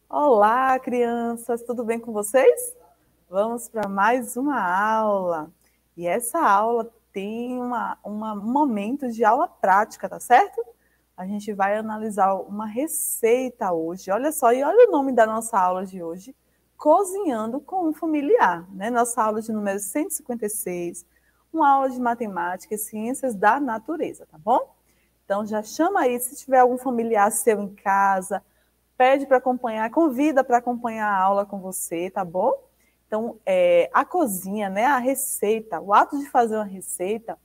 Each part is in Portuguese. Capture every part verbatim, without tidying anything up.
Olá, crianças, tudo bem com vocês? Vamos para mais uma aula. E essa aula tem uma, uma, um momento de aula prática, tá certo? A gente vai analisar uma receita hoje. Olha só, e olha o nome da nossa aula de hoje: Cozinhando com um Familiar, né? Nossa aula de número cento e cinquenta e seis, uma aula de matemática e ciências da natureza, tá bom? Então já chama aí, se tiver algum familiar seu em casa, pede para acompanhar, convida para acompanhar a aula com você, tá bom? Então, é, a cozinha, né, a receita, o ato de fazer uma receita,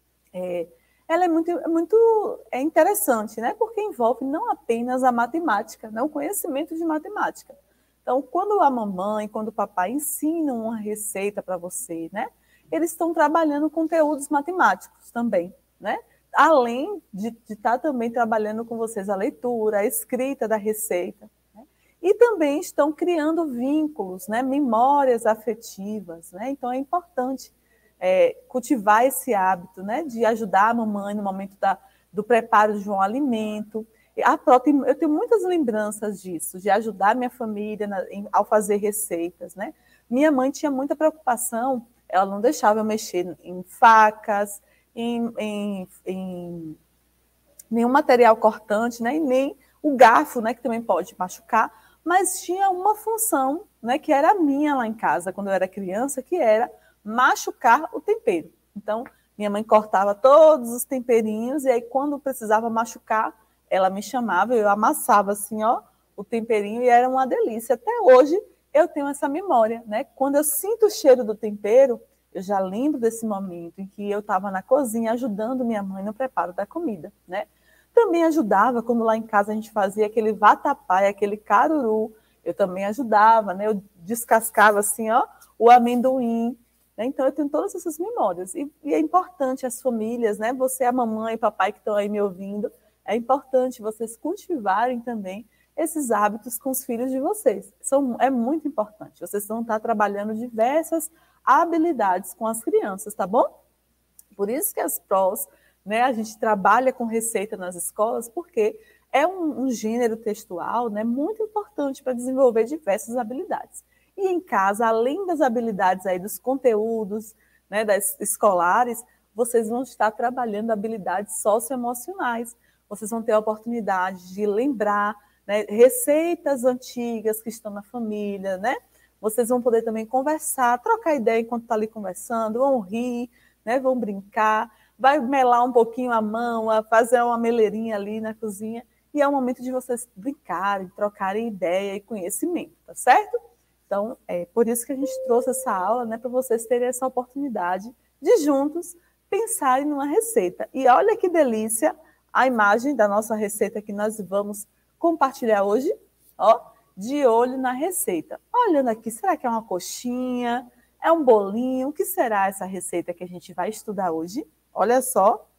é, ela é muito, muito é interessante, né? Porque envolve não apenas a matemática, né, o conhecimento de matemática. Então, quando a mamãe, quando o papai ensinam uma receita para você, né, eles estão trabalhando conteúdos matemáticos também, né? Além de estar também trabalhando com vocês a leitura, a escrita da receita. Né? E também estão criando vínculos, né? Memórias afetivas. Né? Então, é importante é, cultivar esse hábito, né? De ajudar a mamãe no momento da, do preparo de um alimento. A própria, eu tenho muitas lembranças disso, de ajudar minha família na, em, ao fazer receitas. Né? Minha mãe tinha muita preocupação, ela não deixava eu mexer em facas, Em, em, em nenhum material cortante, né? E nem o garfo, né? Que também pode machucar, mas tinha uma função, né? Que era minha lá em casa, quando eu era criança, que era machucar o tempero. Então, minha mãe cortava todos os temperinhos e aí, quando precisava machucar, ela me chamava, eu amassava assim, ó, o temperinho e era uma delícia. Até hoje eu tenho essa memória, né? Quando eu sinto o cheiro do tempero, eu já lembro desse momento em que eu estava na cozinha ajudando minha mãe no preparo da comida, né? Também ajudava quando lá em casa a gente fazia aquele vatapá, aquele caruru, eu também ajudava, né? Eu descascava assim, ó, o amendoim, né? Então eu tenho todas essas memórias e, e é importante as famílias, né? Você, a mamãe e papai que estão aí me ouvindo, é importante vocês cultivarem também esses hábitos com os filhos de vocês. São, é muito importante. Vocês vão estar trabalhando diversas habilidades com as crianças, tá bom? Por isso que as prós, né, a gente trabalha com receita nas escolas, porque é um, um gênero textual, né, muito importante para desenvolver diversas habilidades. E em casa, além das habilidades aí dos conteúdos, né, das escolares, vocês vão estar trabalhando habilidades socioemocionais. Vocês vão ter a oportunidade de lembrar, né, receitas antigas que estão na família, né? Vocês vão poder também conversar, trocar ideia enquanto está ali conversando, vão rir, né? Vão brincar, vai melar um pouquinho a mão, fazer uma meleirinha ali na cozinha, e é o momento de vocês brincarem, trocarem ideia e conhecimento, tá certo? Então, é por isso que a gente trouxe essa aula, né, para vocês terem essa oportunidade de juntos pensarem numa receita. E olha que delícia a imagem da nossa receita que nós vamos compartilhar hoje, ó, de olho na receita. Olhando aqui, será que é uma coxinha? É um bolinho? O que será essa receita que a gente vai estudar hoje? Olha só.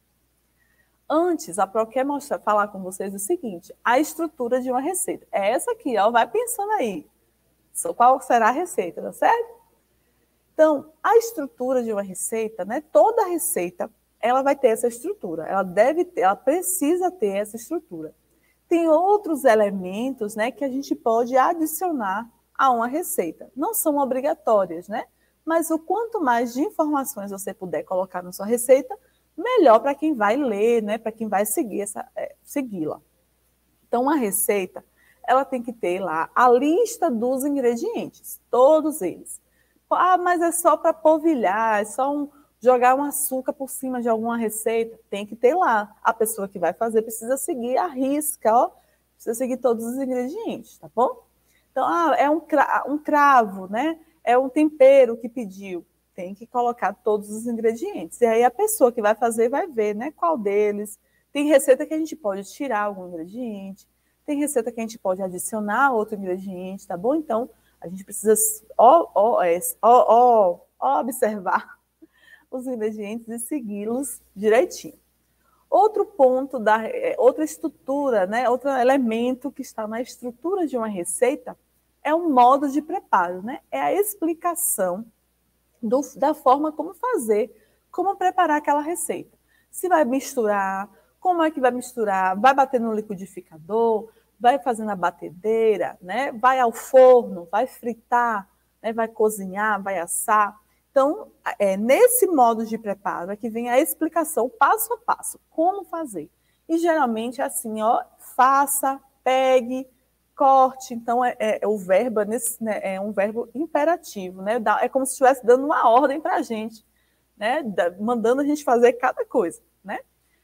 Antes, a Pro quer mostrar, falar com vocês o seguinte, a estrutura de uma receita. É essa aqui, ó, vai pensando aí. Qual será a receita, tá certo? Então, a estrutura de uma receita, né? Toda receita, ela vai ter essa estrutura. Ela deve ter, ela precisa ter essa estrutura. Tem outros elementos, né, que a gente pode adicionar a uma receita. Não são obrigatórias, né? Mas o quanto mais de informações você puder colocar na sua receita, melhor para quem vai ler, né? Para quem vai seguir essa, é, segui-la. Então, uma receita, ela tem que ter lá a lista dos ingredientes, todos eles. Ah, mas é só para polvilhar, é só um, jogar um açúcar por cima de alguma receita. Tem que ter lá. A pessoa que vai fazer precisa seguir a risca, ó. Precisa seguir todos os ingredientes, tá bom? Então, ah, é um, um cravo, né? É um tempero que pediu. Tem que colocar todos os ingredientes. E aí a pessoa que vai fazer vai ver, né? Qual deles. Tem receita que a gente pode tirar algum ingrediente. Tem receita que a gente pode adicionar outro ingrediente, tá bom? Então, a gente precisa ó, ó, ó, ó, observar os ingredientes e segui-los direitinho. Outro ponto, da, outra estrutura, né, outro elemento que está na estrutura de uma receita é o modo de preparo, né? É a explicação do, da forma como fazer, como preparar aquela receita. Se vai misturar, como é que vai misturar, vai bater no liquidificador, vai fazer na batedeira, né? Vai ao forno, vai fritar, né? Vai cozinhar, vai assar. Então, é, nesse modo de preparo é que vem a explicação passo a passo, como fazer. E geralmente é assim, ó, faça, pegue, corte. Então, é, é, o verbo é, nesse, né, é um verbo imperativo, né? É como se estivesse dando uma ordem para a gente, né? Mandando a gente fazer cada coisa, né?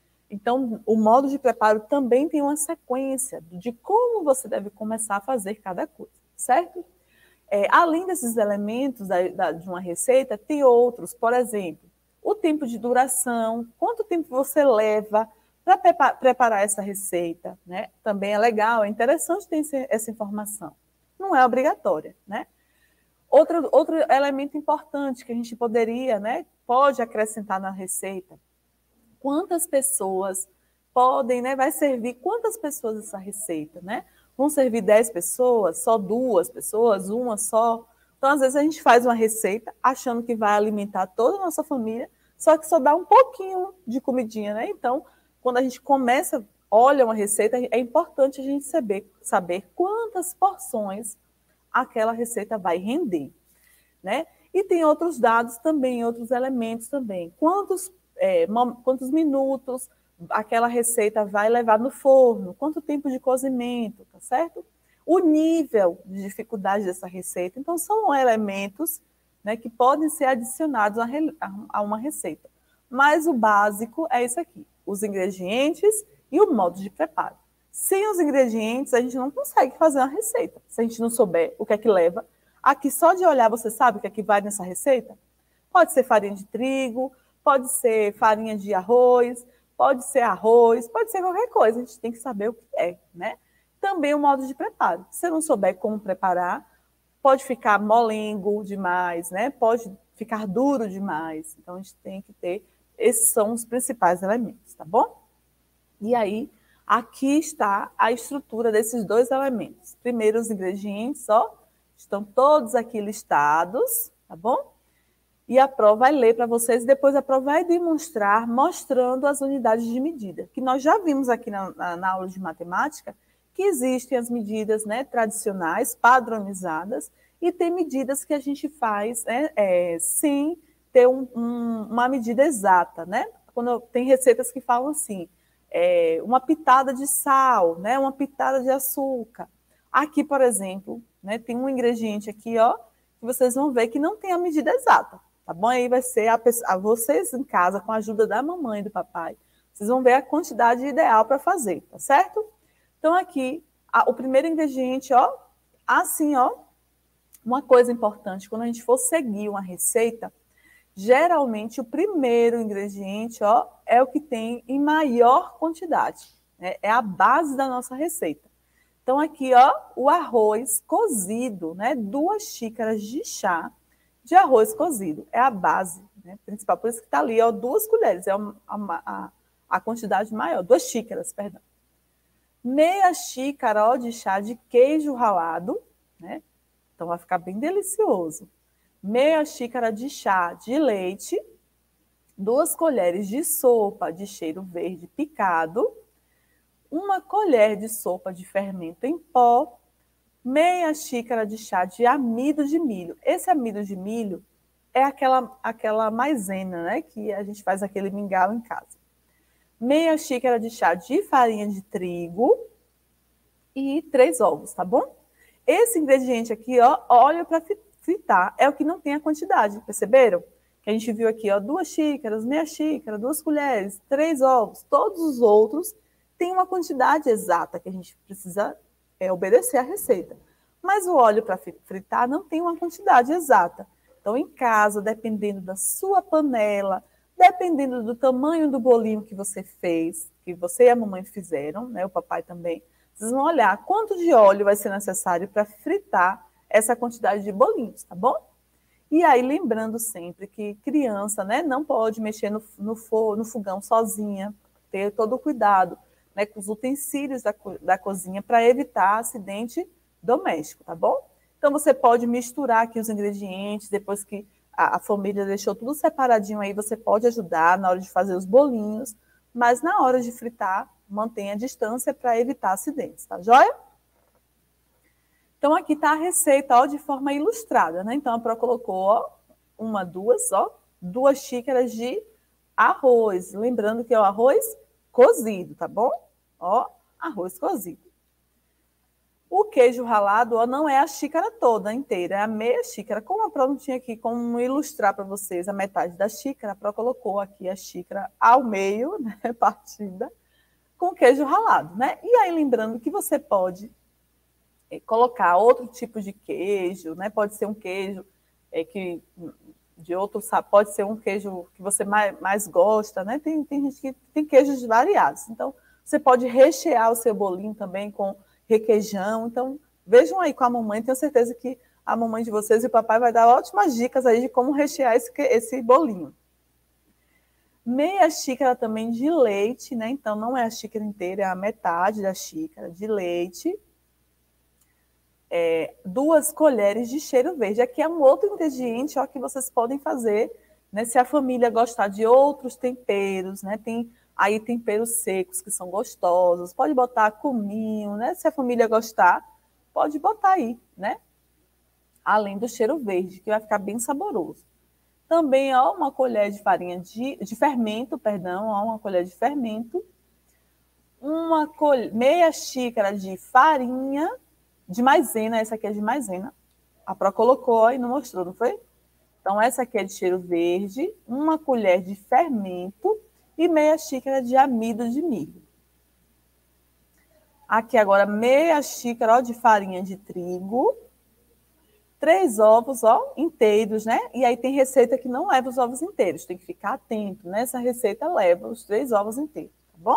Então, o modo de preparo também tem uma sequência de como você deve começar a fazer cada coisa, certo? É, além desses elementos da, da, de uma receita, tem outros, por exemplo, o tempo de duração, quanto tempo você leva para preparar essa receita, né? Também é legal, é interessante ter essa informação. Não é obrigatória, né? Outro, outro elemento importante que a gente poderia, né, pode acrescentar na receita, quantas pessoas podem, né, vai servir quantas pessoas essa receita, né? Vão servir dez pessoas, só duas pessoas, uma só. Então, às vezes, a gente faz uma receita achando que vai alimentar toda a nossa família, só que só dá um pouquinho de comidinha, né? Então, quando a gente começa, olha uma receita, é importante a gente saber, saber quantas porções aquela receita vai render, né? E tem outros dados também, outros elementos também. Quantos, é, quantos minutos aquela receita vai levar no forno, quanto tempo de cozimento, tá certo? O nível de dificuldade dessa receita. Então, são elementos, né, que podem ser adicionados a, a uma receita. Mas o básico é isso aqui, os ingredientes e o modo de preparo. Sem os ingredientes, a gente não consegue fazer uma receita. Se a gente não souber o que é que leva, aqui só de olhar você sabe o que é que vai nessa receita? Pode ser farinha de trigo, pode ser farinha de arroz, pode ser arroz, pode ser qualquer coisa, a gente tem que saber o que é, né? Também o modo de preparo. Se você não souber como preparar, pode ficar molengo demais, né? Pode ficar duro demais. Então, a gente tem que ter, esses são os principais elementos, tá bom? E aí, aqui está a estrutura desses dois elementos. Primeiro, os ingredientes, ó, estão todos aqui listados, tá bom? E a prova vai ler para vocês, depois a prova vai demonstrar, mostrando as unidades de medida, que nós já vimos aqui na, na, na aula de matemática, que existem as medidas, né, tradicionais, padronizadas, e tem medidas que a gente faz, né, é, sem ter um, um, uma medida exata, né? Quando tem receitas que falam assim, é, uma pitada de sal, né, uma pitada de açúcar. Aqui, por exemplo, né, tem um ingrediente aqui, ó, que vocês vão ver que não tem a medida exata. Tá bom? Aí vai ser a, a vocês em casa, com a ajuda da mamãe e do papai, vocês vão ver a quantidade ideal para fazer, tá certo? Então, aqui, a, o primeiro ingrediente, ó, assim, ó, uma coisa importante, quando a gente for seguir uma receita, geralmente o primeiro ingrediente, ó, é o que tem em maior quantidade, né? É a base da nossa receita. Então, aqui, ó, o arroz cozido, né? Duas xícaras de chá de arroz cozido. É a base, né, principal. Por isso que está ali, ó, duas colheres. É a, a, a quantidade maior. Duas xícaras, perdão. Meia xícara, ó, de chá de queijo ralado, né? Então, vai ficar bem delicioso. Meia xícara de chá de leite. Duas colheres de sopa de cheiro verde picado. Uma colher de sopa de fermento em pó. Meia xícara de chá de amido de milho. Esse amido de milho é aquela, aquela maisena, né, que a gente faz aquele mingau em casa. Meia xícara de chá de farinha de trigo e três ovos, tá bom? Esse ingrediente aqui, ó, óleo para fritar, é o que não tem a quantidade, perceberam? Que a gente viu aqui, ó, duas xícaras, meia xícara, duas colheres, três ovos. Todos os outros têm uma quantidade exata que a gente precisa é, obedecer à receita. Mas o óleo para fritar não tem uma quantidade exata. Então, em casa, dependendo da sua panela, dependendo do tamanho do bolinho que você fez, que você e a mamãe fizeram, né, o papai também, vocês vão olhar quanto de óleo vai ser necessário para fritar essa quantidade de bolinhos, tá bom? E aí, lembrando sempre que criança, né, não pode mexer no, no, for, no fogão sozinha, ter todo o cuidado, né, com os utensílios da, da cozinha para evitar acidente doméstico, tá bom? Então, você pode misturar aqui os ingredientes, depois que a, a família deixou tudo separadinho aí, você pode ajudar na hora de fazer os bolinhos, mas na hora de fritar, mantenha a distância para evitar acidentes, tá joia? Então, aqui está a receita, ó, de forma ilustrada, né? Então, a Pro colocou, ó, uma, duas, ó, duas xícaras de arroz. Lembrando que é o arroz cozido, tá bom? Ó, arroz cozido. O queijo ralado, ó, não é a xícara toda inteira, é a meia xícara. Como a Pro não tinha aqui como ilustrar para vocês a metade da xícara, a Pro colocou aqui a xícara ao meio, né, partida, com queijo ralado, né? E aí, lembrando que você pode colocar outro tipo de queijo, né? Pode ser um queijo é, que de outro sabor, pode ser um queijo que você mais, mais gosta, né? Tem, tem gente que tem queijos variados. Então, você pode rechear o seu bolinho também com requeijão. Então, vejam aí com a mamãe, tenho certeza que a mamãe de vocês e o papai vai dar ótimas dicas aí de como rechear esse, esse bolinho. Meia xícara também de leite, né? Então, não é a xícara inteira, é a metade da xícara de leite. É, duas colheres de cheiro verde. Aqui é um outro ingrediente, ó, que vocês podem fazer, né, se a família gostar de outros temperos, né? Tem aí temperos secos que são gostosos, pode botar cominho, né? Se a família gostar, pode botar aí, né? Além do cheiro verde, que vai ficar bem saboroso. Também, ó, uma colher de farinha de, de fermento, perdão, ó, uma colher de fermento, uma colher, meia xícara de farinha de maisena, essa aqui é de maisena. A Pro colocou e não mostrou, não foi? Então, essa aqui é de cheiro verde, uma colher de fermento e meia xícara de amido de milho. Aqui agora, meia xícara, ó, de farinha de trigo, três ovos, ó, inteiros, né? E aí tem receita que não leva os ovos inteiros, tem que ficar atento, né? Essa receita leva os três ovos inteiros, tá bom?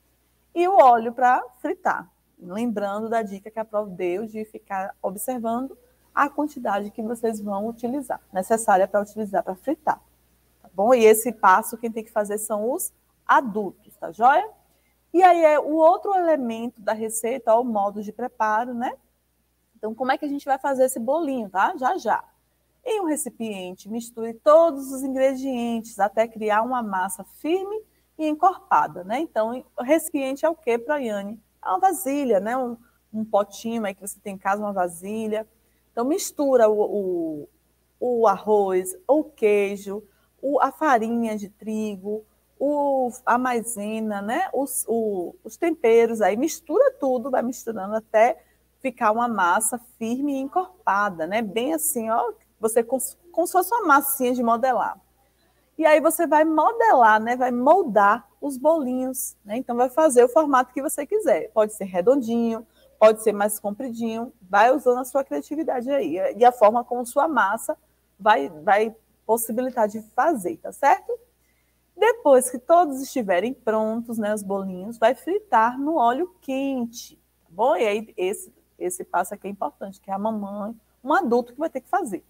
E o óleo para fritar. Lembrando da dica que a Pro deu de ficar observando a quantidade que vocês vão utilizar, necessária para utilizar para fritar, tá bom? E esse passo quem tem que fazer são os adultos, tá joia? E aí é o outro elemento da receita, ó, o modo de preparo, né? Então, como é que a gente vai fazer esse bolinho, tá? Já, já. Em um recipiente, misture todos os ingredientes até criar uma massa firme e encorpada, né? Então, o recipiente é o quê, Proiane? É uma vasilha, né? Um, um potinho aí que você tem em casa, uma vasilha. Então, mistura o, o, o arroz, o queijo, o, a farinha de trigo, o, a maisena, né? Os, o, os temperos aí, mistura tudo, vai misturando até ficar uma massa firme e encorpada, né? Bem assim, ó, você como se fosse uma massinha de modelar. E aí você vai modelar, né? Vai moldar os bolinhos, né? Então vai fazer o formato que você quiser. Pode ser redondinho, pode ser mais compridinho, vai usando a sua criatividade aí. E a forma como sua massa vai, vai possibilitar de fazer, tá certo? Depois que todos estiverem prontos, né? Os bolinhos, vai fritar no óleo quente, tá bom? E aí esse, esse passo aqui é importante, que é a mamãe, um adulto que vai ter que fazer.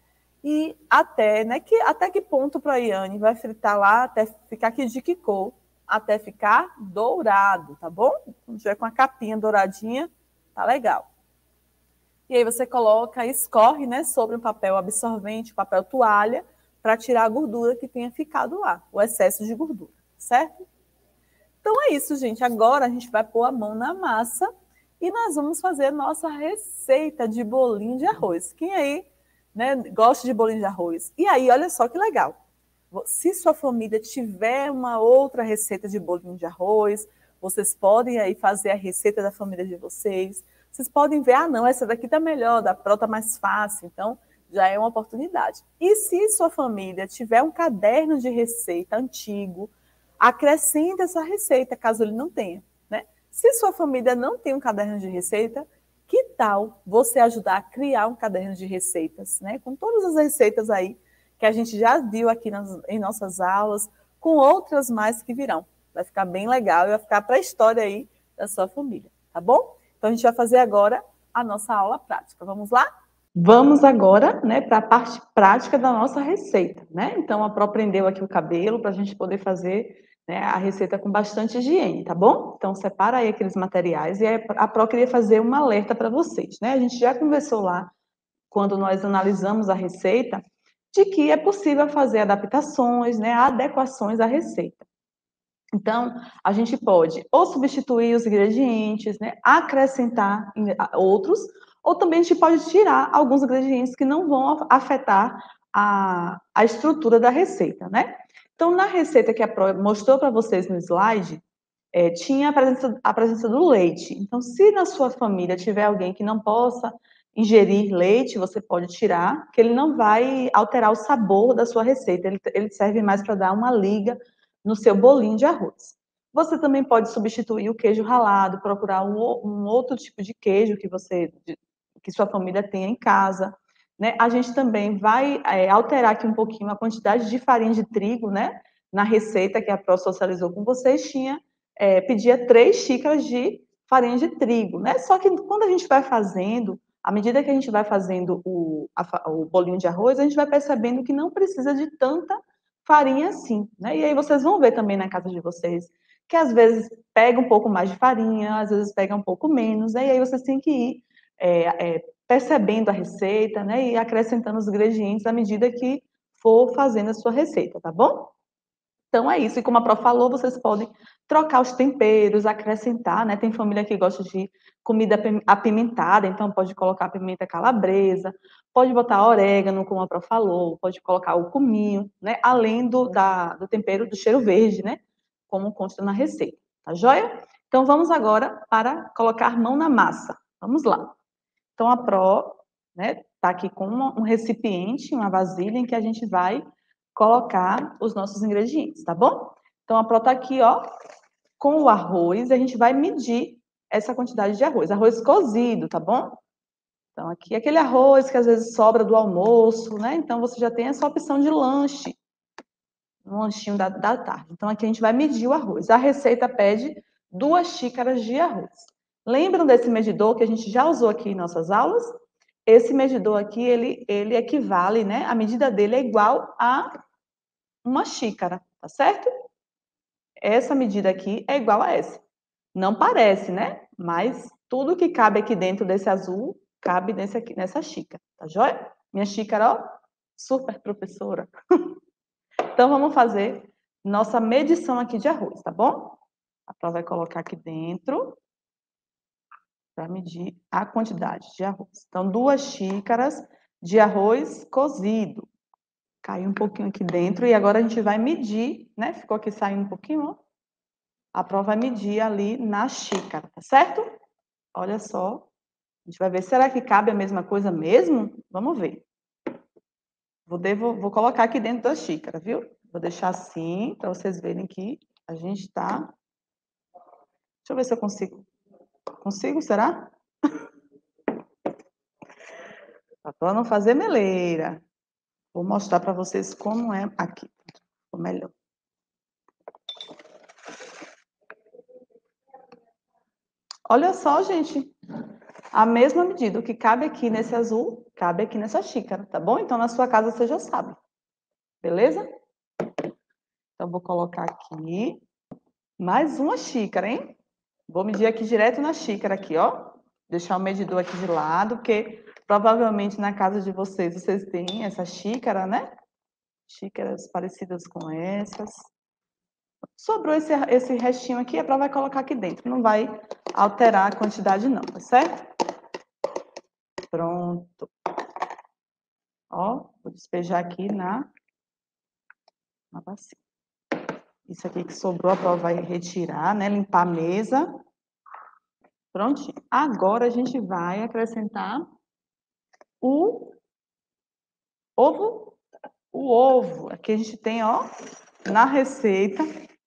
E até, né, que, até que ponto para a Iane vai fritar lá, até ficar aqui de que cor, até ficar dourado, tá bom? Quando tiver com a capinha douradinha, tá legal. E aí você coloca, escorre, né, sobre um papel absorvente, papel toalha, para tirar a gordura que tenha ficado lá, o excesso de gordura, certo? Então é isso, gente. Agora a gente vai pôr a mão na massa e nós vamos fazer a nossa receita de bolinho de arroz. Quem aí, né, gosta de bolinho de arroz? E aí, olha só que legal. Se sua família tiver uma outra receita de bolinho de arroz, vocês podem aí fazer a receita da família de vocês. Vocês podem ver, ah, não, essa daqui tá melhor, da Pro tá mais fácil. Então, já é uma oportunidade. E se sua família tiver um caderno de receita antigo, acrescente essa receita, caso ele não tenha, né? Se sua família não tem um caderno de receita, que tal você ajudar a criar um caderno de receitas, né? Com todas as receitas aí que a gente já viu aqui nas, em nossas aulas, com outras mais que virão. Vai ficar bem legal e vai ficar para a história aí da sua família, tá bom? Então, a gente vai fazer agora a nossa aula prática. Vamos lá? Vamos agora, né, para a parte prática da nossa receita, né? Então, a Pro prendeu aqui o cabelo para a gente poder fazer, né, a receita com bastante higiene, tá bom? Então, separa aí aqueles materiais e a Pro queria fazer um alerta para vocês, né? A gente já conversou lá, quando nós analisamos a receita, de que é possível fazer adaptações, né, adequações à receita. Então, a gente pode ou substituir os ingredientes, né, acrescentar outros, ou também a gente pode tirar alguns ingredientes que não vão afetar a, a estrutura da receita, né? Então, na receita que a Pro mostrou para vocês no slide, é, tinha a presença, a presença do leite. Então, se na sua família tiver alguém que não possa ingerir leite, você pode tirar, que ele não vai alterar o sabor da sua receita, ele, ele serve mais para dar uma liga no seu bolinho de arroz. Você também pode substituir o queijo ralado, procurar um, um outro tipo de queijo que você, que sua família tenha em casa, né? A gente também vai é, alterar aqui um pouquinho a quantidade de farinha de trigo, né? Na receita que a Pro socializou com vocês, tinha, é, pedia três xícaras de farinha de trigo, né? Só que quando a gente vai fazendo, à medida que a gente vai fazendo o, a, o bolinho de arroz, a gente vai percebendo que não precisa de tanta farinha assim, né? E aí vocês vão ver também na casa de vocês que às vezes pega um pouco mais de farinha, às vezes pega um pouco menos, né? E aí vocês têm que ir é, é, percebendo a receita, né? E acrescentando os ingredientes à medida que for fazendo a sua receita, tá bom? Então é isso, e como a Pro falou, vocês podem trocar os temperos, acrescentar, né? Tem família que gosta de comida apimentada, então pode colocar pimenta calabresa, pode botar orégano, como a Pro falou, pode colocar o cominho, né? Além do, da, do tempero do cheiro verde, né? Como consta na receita, tá joia? Então vamos agora para colocar mão na massa. Vamos lá. Então a Pro, né, tá aqui com um recipiente, uma vasilha em que a gente vai colocar os nossos ingredientes, tá bom? Então a Pro tá aqui, ó, com o arroz, e a gente vai medir essa quantidade de arroz. Arroz cozido, tá bom? Então aqui aquele arroz que às vezes sobra do almoço, né? Então você já tem essa opção de lanche, um lanchinho da, da tarde. Então aqui a gente vai medir o arroz. A receita pede duas xícaras de arroz. Lembram desse medidor que a gente já usou aqui em nossas aulas? Esse medidor aqui, ele, ele equivale, né? A medida dele é igual a uma xícara, tá certo? Essa medida aqui é igual a essa. Não parece, né? Mas tudo que cabe aqui dentro desse azul, cabe nesse aqui, nessa xícara, tá joia? Minha xícara, ó, super professora. Então, vamos fazer nossa medição aqui de arroz, tá bom? A Pró vai colocar aqui dentro para medir a quantidade de arroz. Então, duas xícaras de arroz cozido. Caiu um pouquinho aqui dentro e agora a gente vai medir, né? Ficou aqui saindo um pouquinho, ó. A Pró vai medir ali na xícara, tá certo? Olha só. A gente vai ver, será que cabe a mesma coisa mesmo? Vamos ver. Vou, devo, vou colocar aqui dentro da xícara, viu? Vou deixar assim, para vocês verem que a gente está... Deixa eu ver se eu consigo. Consigo, será? Para não fazer meleira. Vou mostrar para vocês como é aqui. Ficou melhor. Olha só, gente. A mesma medida. O que cabe aqui nesse azul, cabe aqui nessa xícara, tá bom? Então, na sua casa, você já sabe. Beleza? Então, vou colocar aqui mais uma xícara, hein? Vou medir aqui direto na xícara aqui, ó. Deixar o medidor aqui de lado, porque provavelmente na casa de vocês, vocês têm essa xícara, né? Xícaras parecidas com essas. Sobrou esse, esse restinho aqui, a Pró vai colocar aqui dentro. Não vai alterar a quantidade não, tá certo? Pronto. Ó, vou despejar aqui na, na bacia. Isso aqui que sobrou, a Pró vai retirar, né? Limpar a mesa. Prontinho. Agora a gente vai acrescentar o ovo. O ovo. Aqui a gente tem, ó, na receita.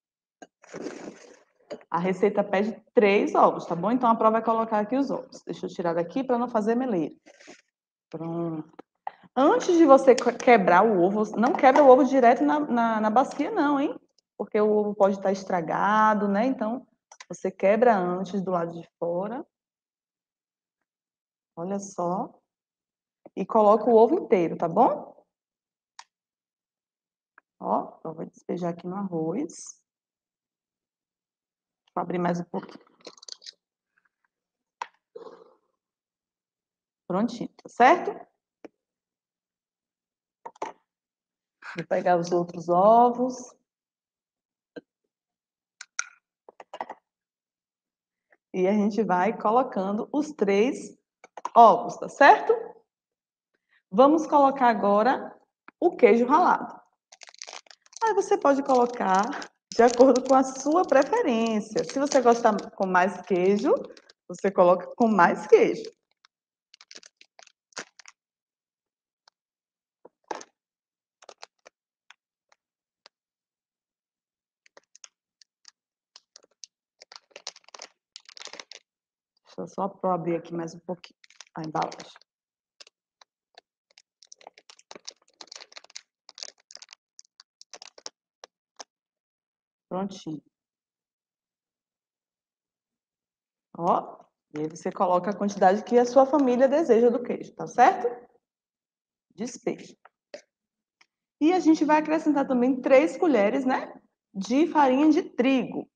A receita pede três ovos, tá bom? Então a Pró vai colocar aqui os ovos. Deixa eu tirar daqui para não fazer meleira. Pronto. Antes de você quebrar o ovo, não quebra o ovo direto na, na, na bacia, não, hein? Porque o ovo pode estar estragado, né? Então, você quebra antes do lado de fora. Olha só. E coloca o ovo inteiro, tá bom? Ó, eu vou despejar aqui no arroz. Vou abrir mais um pouquinho. Prontinho, tá certo? Vou pegar os outros ovos. E a gente vai colocando os três ovos, tá certo? Vamos colocar agora o queijo ralado. Aí você pode colocar de acordo com a sua preferência. Se você gostar com mais queijo, você coloca com mais queijo. Deixa eu só abrir aqui mais um pouquinho a embalagem. Prontinho. Ó, e aí você coloca a quantidade que a sua família deseja do queijo, tá certo? Despeja. E a gente vai acrescentar também três colheres, né, de farinha de trigo.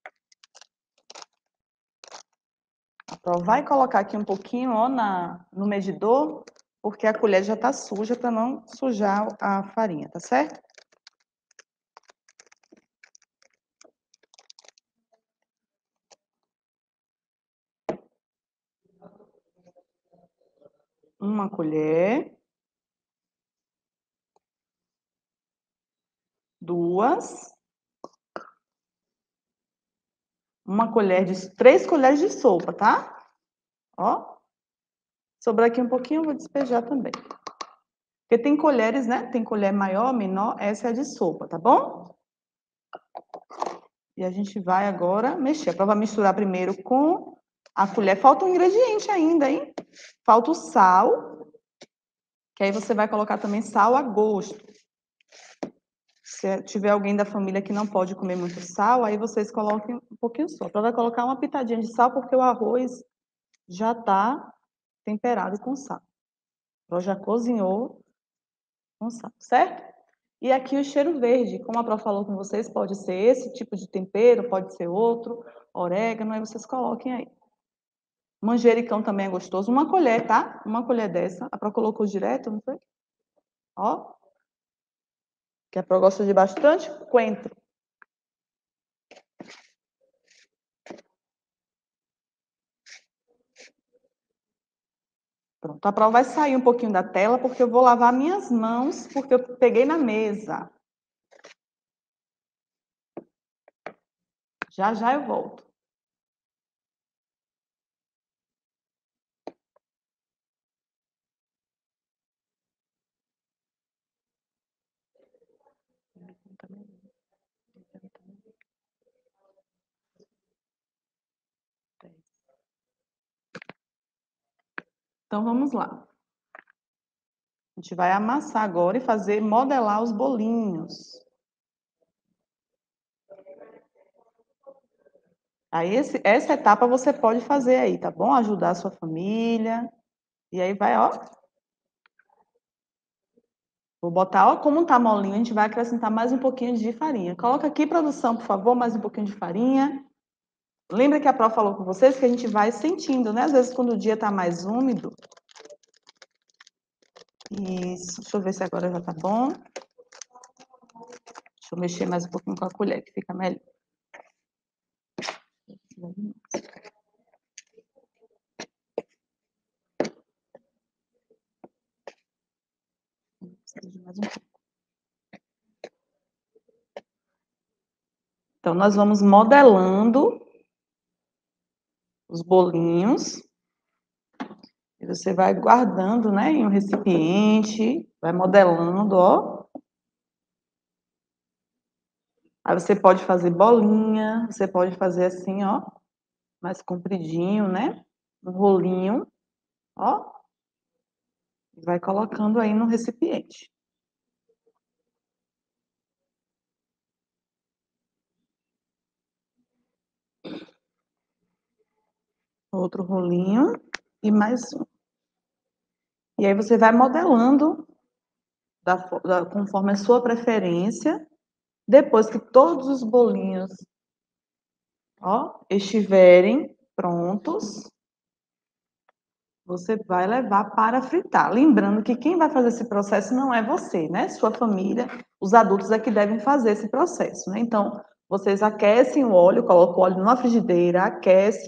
Então, vai colocar aqui um pouquinho, ó, na, no medidor, porque a colher já tá suja para não sujar a farinha, tá certo? Uma colher. Duas. Uma colher de... Três colheres de sopa, tá? Ó. Sobrar aqui um pouquinho, eu vou despejar também. Porque tem colheres, né? Tem colher maior, menor. Essa é a de sopa, tá bom? E a gente vai agora mexer. Para misturar primeiro com a colher. Falta um ingrediente ainda, hein? Falta o sal. Que aí você vai colocar também sal a gosto. Se tiver alguém da família que não pode comer muito sal, aí vocês coloquem um pouquinho só. Então vai colocar uma pitadinha de sal, porque o arroz já está temperado com sal. Então já cozinhou com sal, certo? E aqui o cheiro verde, como a Pró falou com vocês, pode ser esse tipo de tempero, pode ser outro, orégano, aí vocês coloquem aí. Manjericão também é gostoso. Uma colher, tá? Uma colher dessa. A Pró colocou direto, não foi? Ó. Que a Pró gosta de bastante coentro. Pronto, a Pró vai sair um pouquinho da tela, porque eu vou lavar minhas mãos, porque eu peguei na mesa. Já, já eu volto. Então, vamos lá. A gente vai amassar agora e fazer, modelar os bolinhos. Aí, esse, essa etapa você pode fazer aí, tá bom? Ajudar a sua família. E aí vai, ó. Vou botar, ó, como tá molinho, a gente vai acrescentar mais um pouquinho de farinha. Coloca aqui, produção, por favor, mais um pouquinho de farinha. Lembra que a Pró falou com vocês que a gente vai sentindo, né? Às vezes, quando o dia tá mais úmido. Isso, deixa eu ver se agora já tá bom. Deixa eu mexer mais um pouquinho com a colher, que fica melhor. Mais um pouco. Então, nós vamos modelando os bolinhos. E você vai guardando, né, em um recipiente, vai modelando, ó. Aí você pode fazer bolinha, você pode fazer assim, ó, mais compridinho, né? Um rolinho, ó. E vai colocando aí no recipiente. Outro rolinho e mais um. E aí você vai modelando da, da, conforme a sua preferência. Depois que todos os bolinhos, ó, estiverem prontos, você vai levar para fritar. Lembrando que quem vai fazer esse processo não é você, né? Sua família, os adultos é que devem fazer esse processo, né? Então, vocês aquecem o óleo, colocam o óleo numa frigideira, aquece,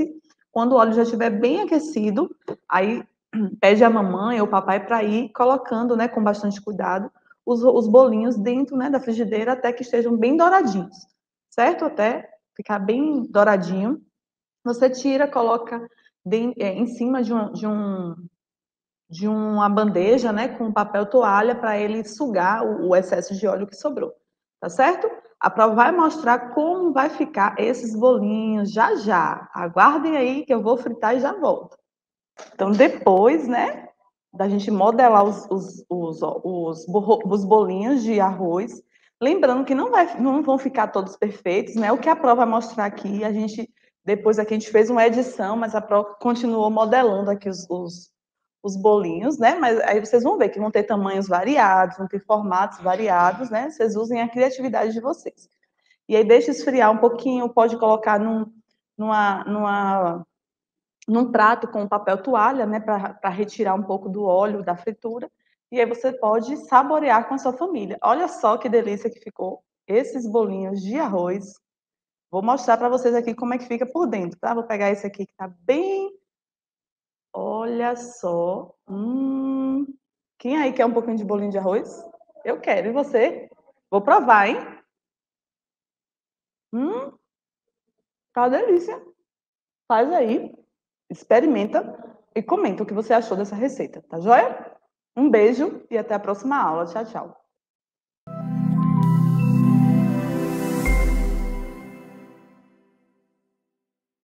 Quando o óleo já estiver bem aquecido, aí pede a mamãe ou o papai para ir colocando, né, com bastante cuidado, os, os bolinhos dentro, né, da frigideira até que estejam bem douradinhos, certo? Até ficar bem douradinho. Você tira, coloca de, é, em cima de, um, de, um, de uma bandeja, né, com papel toalha para ele sugar o, o excesso de óleo que sobrou, tá certo? A prova vai mostrar como vai ficar esses bolinhos já já. Aguardem aí que eu vou fritar e já volto. Então, depois, né, da gente modelar os, os, os, os, os bolinhos de arroz, lembrando que não, vai, não vão ficar todos perfeitos, né? O que a prova vai mostrar aqui, a gente, depois aqui a gente fez uma edição, mas a prova continuou modelando aqui os, os, os bolinhos, né? Mas aí vocês vão ver que vão ter tamanhos variados, vão ter formatos variados, né? Vocês usem a criatividade de vocês. E aí deixa esfriar um pouquinho, pode colocar num, numa, numa num prato com papel toalha, né, para retirar um pouco do óleo da fritura, e aí você pode saborear com a sua família. Olha só que delícia que ficou esses bolinhos de arroz. Vou mostrar para vocês aqui como é que fica por dentro, tá? Vou pegar esse aqui que tá bem... Olha só. Hum... Quem aí quer um pouquinho de bolinho de arroz? Eu quero, e você? Vou provar, hein? Hum, tá uma delícia. Faz aí. Experimenta e comenta o que você achou dessa receita, tá joia? Um beijo e até a próxima aula. Tchau, tchau.